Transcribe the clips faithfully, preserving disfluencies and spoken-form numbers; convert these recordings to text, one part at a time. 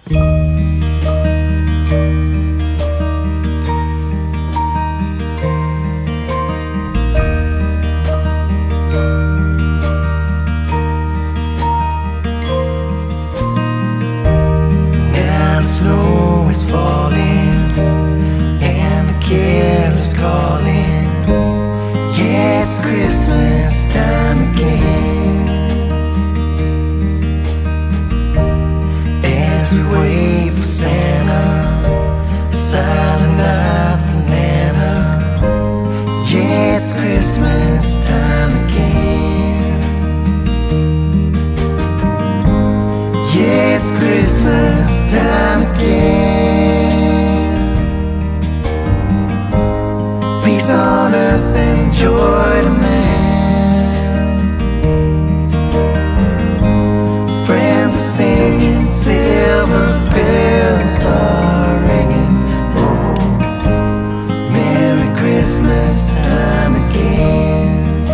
Now the snow is falling and the carolers calling. Yeah, it's Christmas time again. As we wait for Santa, silent night for Nana. Yeah, it's Christmas time again. Yeah, it's Christmas time again. Peace on earth and joy to man. Friends are singing, silver bells are ringing. Oh, Merry Christmas time again.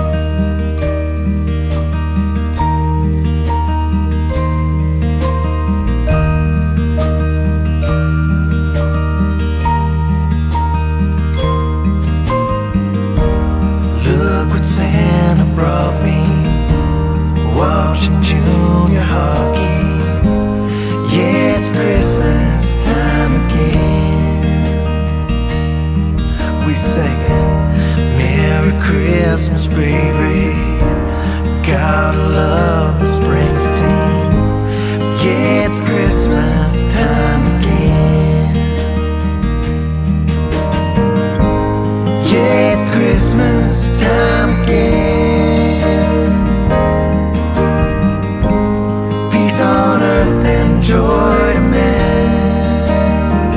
Look what Santa brought me, watching junior hockey. Yeah, it's Christmas time again. We sing Merry Christmas, baby. Gotta love the Springsteen. Yeah, it's Christmas time again. Yeah, it's Christmas time again. Peace on earth and joy to man.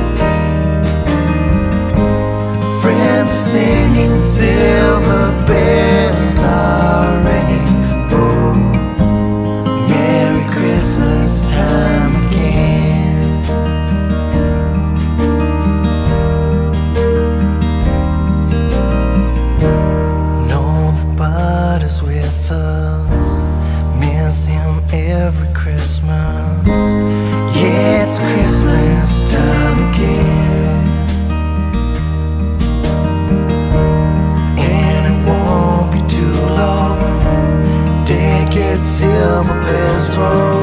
Friends singing, silver bells are ringing. Oh, Merry Christmas time again. Know the bud is with us, miss him every Christmas. Yeah, it's Christmas time again. And it won't be too long, Dad gets silver bells roll.